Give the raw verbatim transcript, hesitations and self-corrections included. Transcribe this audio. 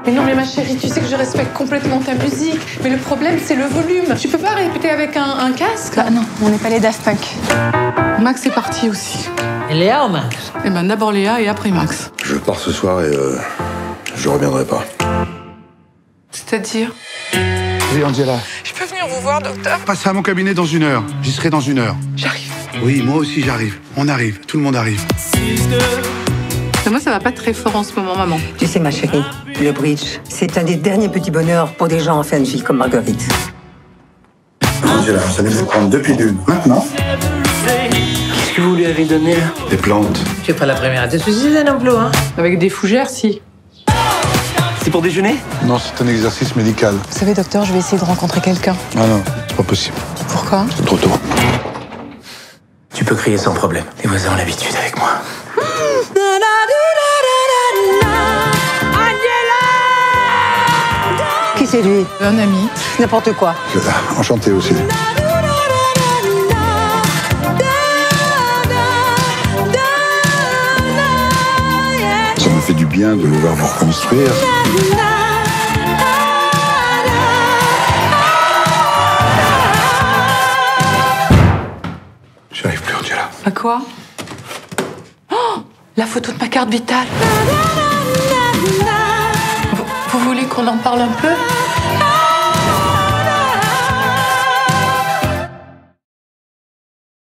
Mais non, mais ma chérie, tu sais que je respecte complètement ta musique. Mais le problème, c'est le volume. Tu peux pas répéter avec un, un casque? Bah non, on n'est pas les Daft Punk. Max est parti aussi. Et Léa ou Max? Eh ben d'abord Léa et après Max. Je pars ce soir et euh, je reviendrai pas. C'est-à-dire? Oui, Angela. Je peux venir vous voir, docteur? Passez à mon cabinet dans une heure. J'y serai dans une heure. J'arrive. Oui, moi aussi j'arrive. On arrive. Tout le monde arrive. Mais moi, ça va pas très fort en ce moment, maman. Tu sais, ma chérie, le bridge, c'est un des derniers petits bonheurs pour des gens en fin de vie comme Marguerite. Angela, vous allez vous prendre deux pilules. Maintenant. Qu'est-ce que vous lui avez donné là? Des plantes. Tu es pas la première à te suicider non plus, hein? Avec des fougères, si. C'est pour déjeuner? Non, c'est un exercice médical. Vous savez, docteur, je vais essayer de rencontrer quelqu'un. Ah non, c'est pas possible. Pourquoi? C'est trop tôt. Tu peux crier sans problème. Les voisins ont l'habitude avec moi. Qui c'est lui? Un ami. N'importe quoi. Euh, enchanté aussi. Ça me fait du bien de vous voir vous reconstruire. J'y arrive plus, Angela. À quoi? Oh, la photo de ma carte vitale. Vous, vous voulez qu'on en parle un peu?